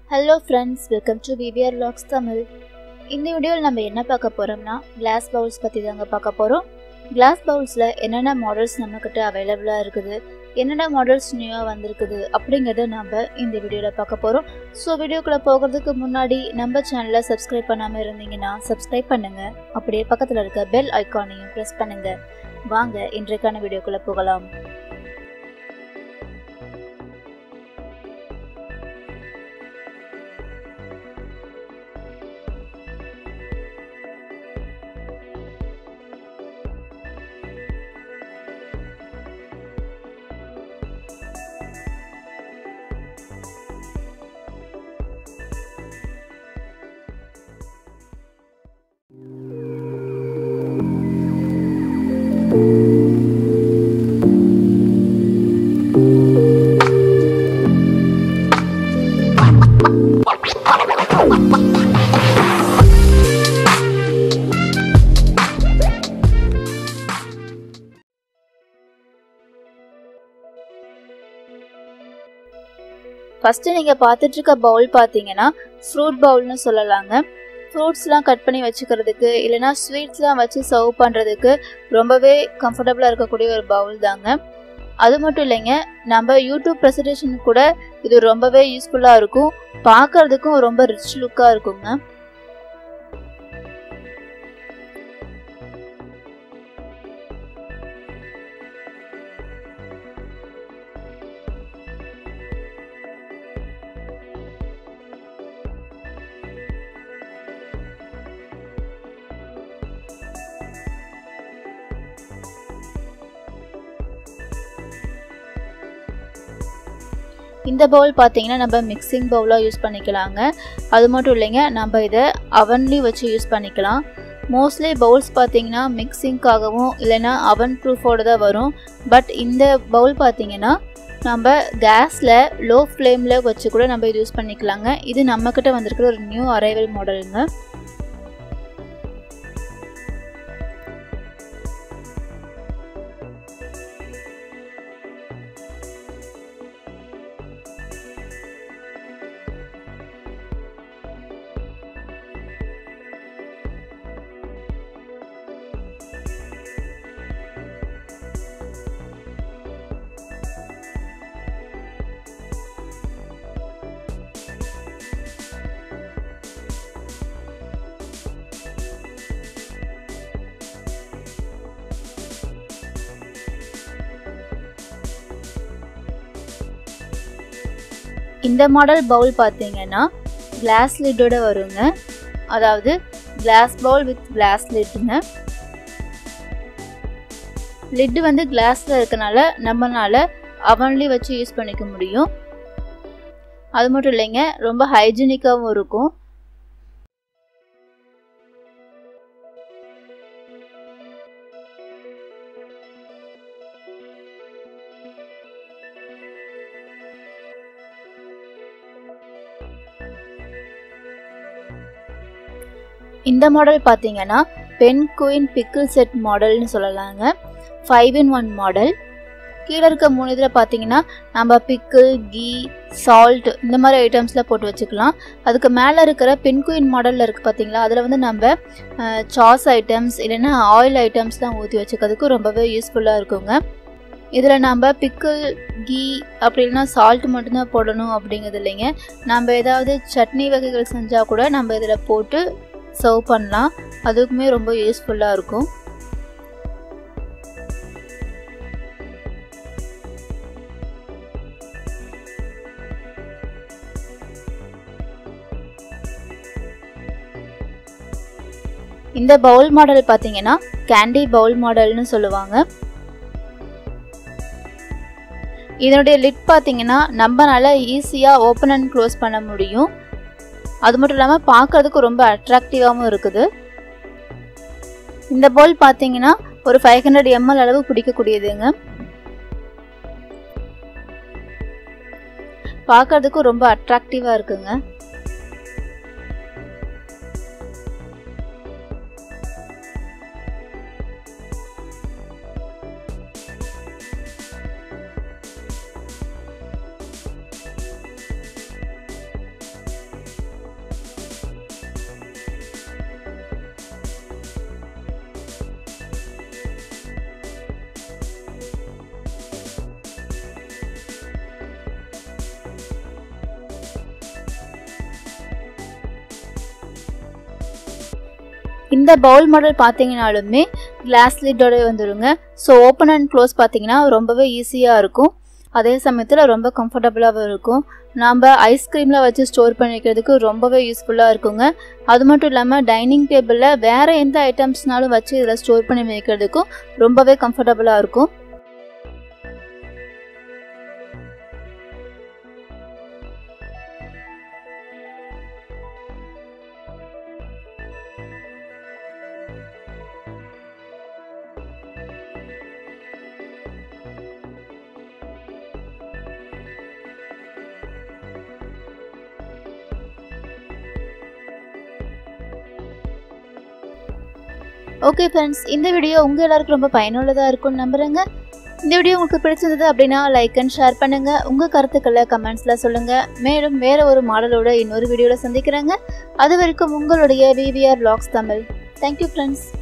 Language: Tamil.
Hello friends, welcome to BBR Vlogs Tamil. இந்த வீடியோல நம்ம என்ன பார்க்க போறோம்னா glass bowls பத்தி தாங்க பார்க்க போறோம். Glass bowlsல என்னென்ன மாடல்ஸ் நம்மகிட்ட அவேலபிளா இருக்குது, என்னென்ன மாடல்ஸ் நியூவா வந்திருக்குது அப்படிங்கறத நம்ம இந்த வீடியோல பார்க்க போறோம். சோ வீடியோக்குள்ள போகிறதுக்கு முன்னாடி நம்ம சேனலை சப்ஸ்கிரைப் பண்ணாம இருந்தீங்கன்னா சப்ஸ்கிரைப் பண்ணுங்க. அப்படியே பக்கத்துல இருக்க பெல் ஐகானையும் பிரஸ் பண்ணுங்க. வாங்க இன்றைக்கான வீடியோக்குள்ள போகலாம். ஃபர்ஸ்ட் நீங்க பார்த்துட்டு இருக்க பவுல் பாத்தீங்கன்னா ஃப்ரூட் பவுல்னு சொல்லலாங்க. ஃப்ரூட்ஸ்லாம் கட் பண்ணி வச்சுக்கிறதுக்கு இல்லைனா ஸ்வீட்ஸ்லாம் வச்சு சர்வ் பண்ணுறதுக்கு ரொம்பவே கம்ஃபர்டபுளாக இருக்கக்கூடிய ஒரு பவுல் தாங்க. அது மட்டும் இல்லைங்க, நம்ம யூடியூப் ப்ரெசன்டேஷன் கூட இது ரொம்பவே யூஸ்ஃபுல்லாக இருக்கும். பார்க்கறதுக்கும் ரொம்ப ரிச் லுக்காக இருக்குங்க. இந்த பவுல் பார்த்தீங்கன்னா நம்ம மிக்சிங் பவுலாக யூஸ் பண்ணிக்கலாங்க. அது மட்டும் இல்லைங்க, நம்ம இதை அவன்லேயும் வச்சு யூஸ் பண்ணிக்கலாம். மோஸ்ட்லி பவுல்ஸ் பார்த்தீங்கன்னா மிக்சிங்காகவும் இல்லைன்னா அவன் ப்ரூஃபோடு தான் வரும். பட் இந்த பவுல் பார்த்தீங்கன்னா நம்ம கேஸில் லோ ஃப்ளேமில் வச்சு கூட நம்ம இது யூஸ் பண்ணிக்கலாங்க. இது நம்மக்கிட்ட வந்திருக்கிற ஒரு நியூ அரைவல் மாடலுங்க. இந்த மாடல் பவுல் பார்த்தீங்கன்னா கிளாஸ் லிட்டோட வருங்க. அதாவது கிளாஸ் பவுல் வித் கிளாஸ் லிட்டுங்க. லிட்டு வந்து கிளாஸில் இருக்கனால நம்மளால அவன்லேயும் வச்சு யூஸ் பண்ணிக்க முடியும். அது மட்டும் இல்லைங்க, ரொம்ப ஹைஜீனிக்காகவும் இருக்கும். இந்த மாடல் பார்த்தீங்கன்னா பென் குயின் பிக்கிள் செட் மாடல்னு சொல்லலாங்க. 5-in-1 model. கீழே இருக்க 3 இதில் பார்த்தீங்கன்னா நம்ம பிக்கிள், கீ, சால்ட் இந்த மாதிரி ஐட்டம்ஸ்லாம் போட்டு வச்சுக்கலாம். அதுக்கு மேலே இருக்கிற பென் குயின் மாடலில் இருக்குது பார்த்தீங்களா, அதில் வந்து நம்ம சாஸ் ஐட்டம்ஸ் இல்லைன்னா ஆயில் ஐட்டம்ஸ்லாம் ஊற்றி வச்சுக்கிறதுக்கு ரொம்பவே யூஸ்ஃபுல்லாக இருக்குங்க. இதில் நம்ம பிக்கிள், கீ அப்படி இல்லைன்னா சால்ட் மட்டும்தான் போடணும் அப்படிங்கிறது இல்லைங்க. நம்ம ஏதாவது சட்னி வகைகள் செஞ்சால் கூட நம்ம இதில் போட்டு சர்வ் பண்ணலாம். அதுக்குமே ரொம்ப யூஸ்ஃபுல்லாக இருக்கும். இந்த பவுல் மாடல் பார்த்தீங்கன்னா கேண்டி பவுல் மாடல்னு சொல்லுவாங்க. இதனுடைய லிட் பார்த்தீங்கன்னா நம்மளால ஈஸியாக ஓப்பன் அண்ட் க்ளோஸ் பண்ண முடியும். அது மட்டும் இல்லாமல் பார்க்கறதுக்கு ரொம்ப அட்ராக்டிவாகவும் இருக்குது. இந்த பவுல் பார்த்தீங்கன்னா ஒரு 500 ml அளவு பிடிக்கக்கூடியதுங்க. பார்க்கறதுக்கு ரொம்ப அட்ராக்டிவாக இருக்குங்க. இந்த பவுல் மாடல் பார்த்தீங்கனாலுமே கிளாஸ் லிட்டோட வந்துருங்க. ஸோ ஓப்பன் அண்ட் க்ளோஸ் பார்த்தீங்கன்னா ரொம்பவே ஈஸியாக இருக்கும். அதே சமயத்தில் ரொம்ப கம்ஃபர்டபுளாகவும் இருக்கும். நாம் ஐஸ்கிரீமில் வச்சு ஸ்டோர் பண்ணிக்கிறதுக்கு ரொம்பவே யூஸ்ஃபுல்லாக இருக்குங்க. அது மட்டும் இல்லாமல் டைனிங் டேபிளில் வேறு எந்த ஐட்டம்ஸ்னாலும் வச்சு இதில் ஸ்டோர் பண்ணி வைக்கிறதுக்கும் ரொம்பவே கம்ஃபர்டபுளாக இருக்கும். ஓகே ஃப்ரெண்ட்ஸ், இந்த வீடியோ உங்கள் எல்லாருக்கும் ரொம்ப பயனுள்ளதாக இருக்கும்னு நம்புகிறேங்க. இந்த வீடியோ உங்களுக்கு பிடிச்சிருந்தது அப்படின்னா லைக் அண்ட் ஷேர் பண்ணுங்கள். உங்கள் கருத்துக்களை கமெண்ட்ஸில் சொல்லுங்கள். மேலும் வேறு ஒரு மாடலோட இன்னொரு வீடியோவில் சந்திக்கிறேங்க. அது வரைக்கும் உங்களுடைய VVR Vlogs தமிழ். Thank you friends.